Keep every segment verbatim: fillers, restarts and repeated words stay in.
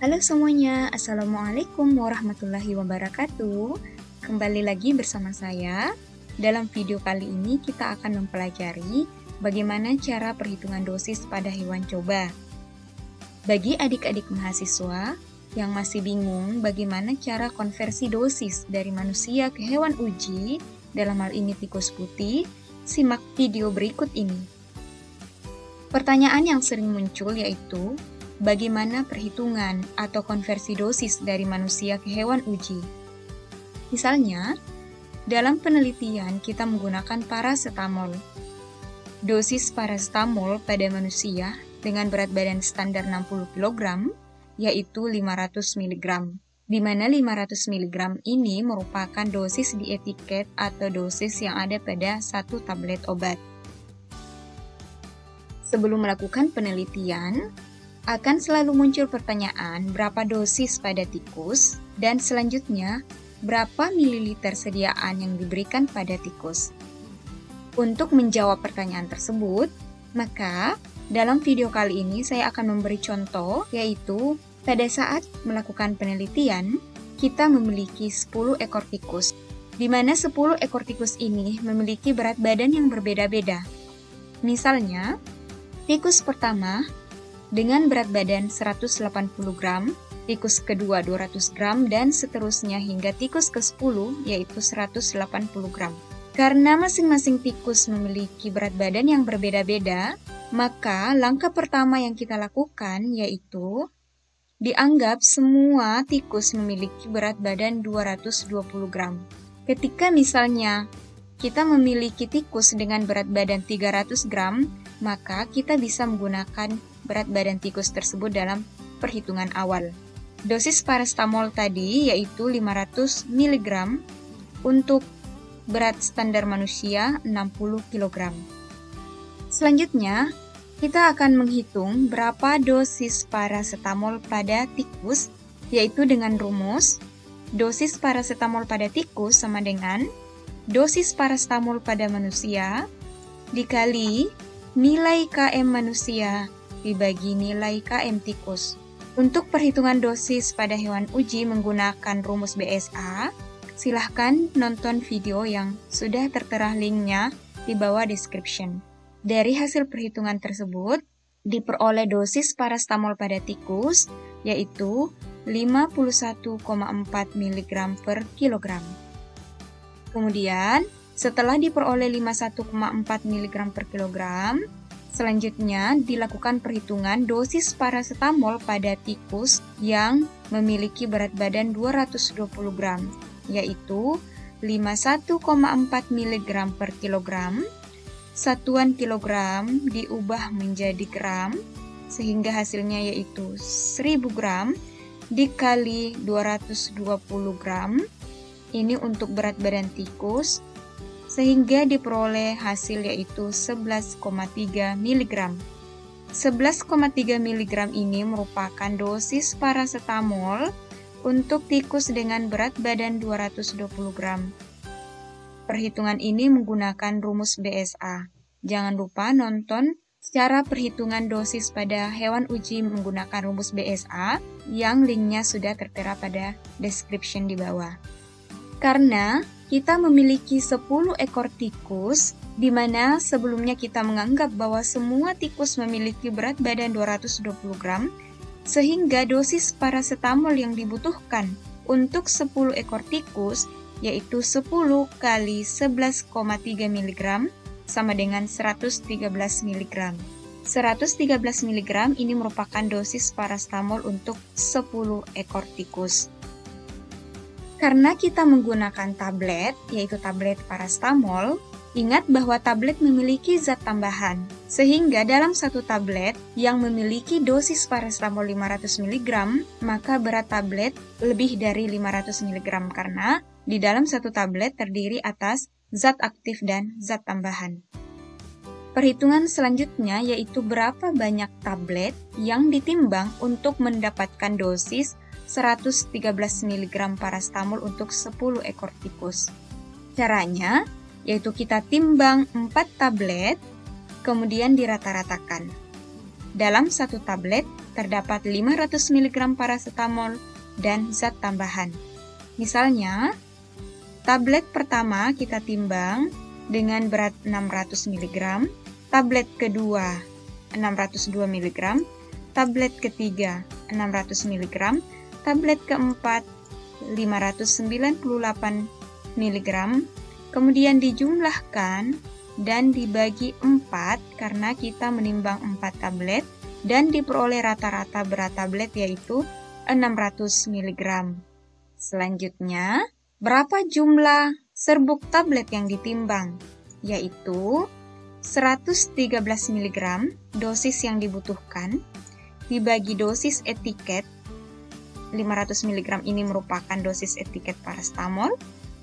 Halo semuanya, Assalamualaikum warahmatullahi wabarakatuh. Kembali lagi bersama saya. Dalam video kali ini kita akan mempelajari bagaimana cara perhitungan dosis pada hewan coba. Bagi adik-adik mahasiswa yang masih bingung bagaimana cara konversi dosis dari manusia ke hewan uji, dalam hal ini tikus putih, simak video berikut ini. Pertanyaan yang sering muncul yaitu, bagaimana perhitungan atau konversi dosis dari manusia ke hewan uji? Misalnya, dalam penelitian kita menggunakan parasetamol. Dosis parasetamol pada manusia dengan berat badan standar enam puluh kilogram yaitu lima ratus miligram, di mana lima ratus miligram ini merupakan dosis di etiket atau dosis yang ada pada satu tablet obat. Sebelum melakukan penelitian, akan selalu muncul pertanyaan berapa dosis pada tikus, dan selanjutnya berapa mililiter sediaan yang diberikan pada tikus. Untuk menjawab pertanyaan tersebut, maka dalam video kali ini saya akan memberi contoh, yaitu pada saat melakukan penelitian, kita memiliki sepuluh ekor tikus, di mana sepuluh ekor tikus ini memiliki berat badan yang berbeda-beda. Misalnya, tikus pertama dengan berat badan seratus delapan puluh gram, tikus kedua dua ratus gram, dan seterusnya hingga tikus ke sepuluh yaitu seratus delapan puluh gram. Karena masing-masing tikus memiliki berat badan yang berbeda-beda, maka langkah pertama yang kita lakukan yaitu dianggap semua tikus memiliki berat badan dua ratus dua puluh gram. Ketika misalnya kita memiliki tikus dengan berat badan tiga ratus gram, maka kita bisa menggunakan berat badan tikus tersebut dalam perhitungan awal. Dosis parasetamol tadi yaitu lima ratus miligram untuk berat standar manusia enam puluh kilogram. Selanjutnya, kita akan menghitung berapa dosis parasetamol pada tikus, yaitu dengan rumus dosis parasetamol pada tikus sama dengan dosis parasetamol pada manusia dikali nilai K M manusia dibagi nilai K M tikus. Untuk perhitungan dosis pada hewan uji menggunakan rumus B S A, silahkan nonton video yang sudah tertera linknya di bawah description. Dari hasil perhitungan tersebut, diperoleh dosis parasetamol pada tikus, yaitu lima puluh satu koma empat miligram per kilogram. Kemudian, setelah diperoleh lima puluh satu koma empat miligram per kilogram, selanjutnya dilakukan perhitungan dosis parasetamol pada tikus yang memiliki berat badan dua ratus dua puluh gram, yaitu lima puluh satu koma empat miligram per kilogram. Satuan kilogram diubah menjadi gram, sehingga hasilnya yaitu seribu gram dikali dua ratus dua puluh gram. Ini untuk berat badan tikus, sehingga diperoleh hasil yaitu sebelas koma tiga miligram. sebelas koma tiga miligram ini merupakan dosis parasetamol untuk tikus dengan berat badan dua ratus dua puluh gram. Perhitungan ini menggunakan rumus B S A. Jangan lupa nonton cara perhitungan dosis pada hewan uji menggunakan rumus B S A yang linknya sudah tertera pada description di bawah. Karena kita memiliki sepuluh ekor tikus, di mana sebelumnya kita menganggap bahwa semua tikus memiliki berat badan dua ratus dua puluh gram, sehingga dosis parasetamol yang dibutuhkan untuk sepuluh ekor tikus yaitu sepuluh kali sebelas koma tiga miligram sama dengan seratus tiga belas miligram. seratus tiga belas miligram ini merupakan dosis parasetamol untuk sepuluh ekor tikus. Karena kita menggunakan tablet, yaitu tablet parasetamol, ingat bahwa tablet memiliki zat tambahan, sehingga dalam satu tablet yang memiliki dosis parasetamol lima ratus miligram, maka berat tablet lebih dari lima ratus miligram karena di dalam satu tablet terdiri atas zat aktif dan zat tambahan. Perhitungan selanjutnya yaitu berapa banyak tablet yang ditimbang untuk mendapatkan dosis seratus tiga belas miligram parasetamol untuk sepuluh ekor tikus. Caranya yaitu kita timbang empat tablet, kemudian dirata-ratakan. Dalam satu tablet terdapat lima ratus miligram paracetamol dan zat tambahan. Misalnya, tablet pertama kita timbang dengan berat enam ratus miligram, tablet kedua enam ratus dua miligram, tablet ketiga enam ratus miligram, tablet keempat lima ratus sembilan puluh delapan miligram, kemudian dijumlahkan dan dibagi empat karena kita menimbang empat tablet dan diperoleh rata-rata berat tablet yaitu enam ratus miligram. Selanjutnya, berapa jumlah serbuk tablet yang ditimbang? Yaitu seratus tiga belas miligram dosis yang dibutuhkan dibagi dosis etiket. lima ratus miligram ini merupakan dosis etiket paracetamol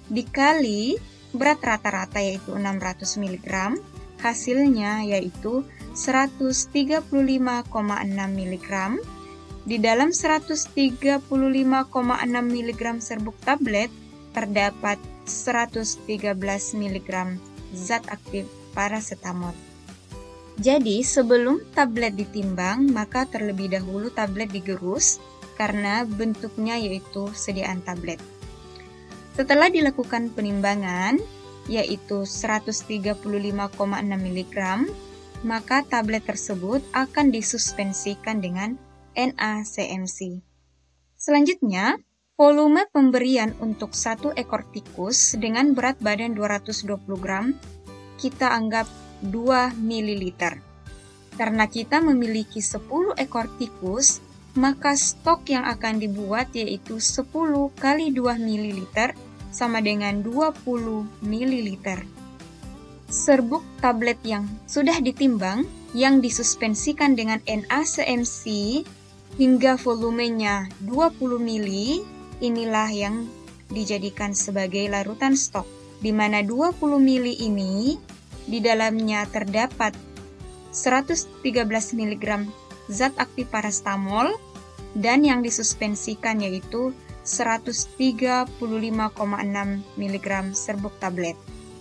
dikali berat rata-rata yaitu enam ratus miligram, hasilnya yaitu seratus tiga puluh lima koma enam miligram. Di dalam seratus tiga puluh lima koma enam miligram serbuk tablet terdapat seratus tiga belas miligram zat aktif paracetamol. Jadi sebelum tablet ditimbang, maka terlebih dahulu tablet digerus karena bentuknya yaitu sediaan tablet. Setelah dilakukan penimbangan, yaitu seratus tiga puluh lima koma enam miligram, maka tablet tersebut akan disuspensikan dengan N A C M C. Selanjutnya, volume pemberian untuk satu ekor tikus dengan berat badan dua ratus dua puluh gram, kita anggap dua mililiter. Karena kita memiliki sepuluh ekor tikus, maka stok yang akan dibuat yaitu sepuluh kali dua mililiter sama dengan dua puluh mililiter. Serbuk tablet yang sudah ditimbang, yang disuspensikan dengan N A C M C hingga volumenya dua puluh mili, inilah yang dijadikan sebagai larutan stok, di mana dua puluh mili ini di dalamnya terdapat seratus tiga belas miligram zat aktif paracetamol dan yang disuspensikan yaitu seratus tiga puluh lima koma enam miligram serbuk tablet.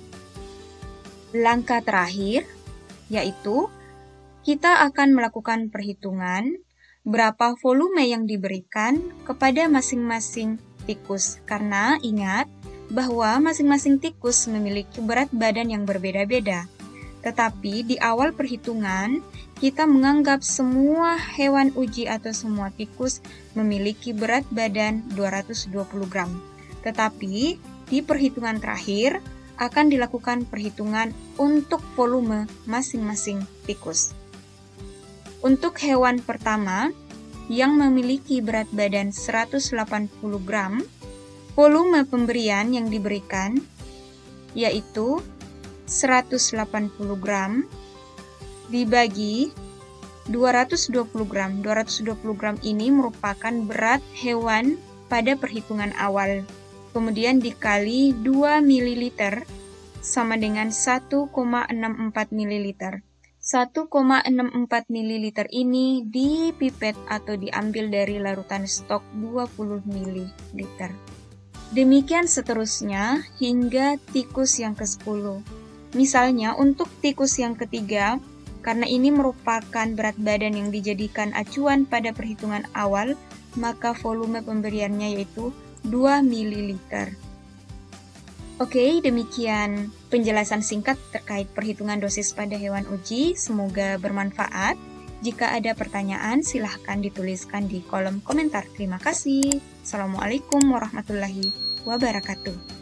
Langkah terakhir yaitu kita akan melakukan perhitungan berapa volume yang diberikan kepada masing-masing tikus, karena ingat bahwa masing-masing tikus memiliki berat badan yang berbeda-beda. Tetapi di awal perhitungan, kita menganggap semua hewan uji atau semua tikus memiliki berat badan dua ratus dua puluh gram. Tetapi di perhitungan terakhir akan dilakukan perhitungan untuk volume masing-masing tikus. Untuk hewan pertama yang memiliki berat badan seratus delapan puluh gram, volume pemberian yang diberikan yaitu seratus delapan puluh gram dibagi dua ratus dua puluh gram. dua ratus dua puluh gram ini merupakan berat hewan pada perhitungan awal. Kemudian dikali dua mililiter sama dengan satu koma enam empat mililiter. satu koma enam empat mililiter ini dipipet atau diambil dari larutan stok dua puluh mililiter. Demikian seterusnya hingga tikus yang kesepuluh. Misalnya untuk tikus yang ketiga, karena ini merupakan berat badan yang dijadikan acuan pada perhitungan awal, maka volume pemberiannya yaitu dua mililiter. Oke, demikian penjelasan singkat terkait perhitungan dosis pada hewan uji. Semoga bermanfaat. Jika ada pertanyaan, silahkan dituliskan di kolom komentar. Terima kasih. Assalamualaikum warahmatullahi wabarakatuh.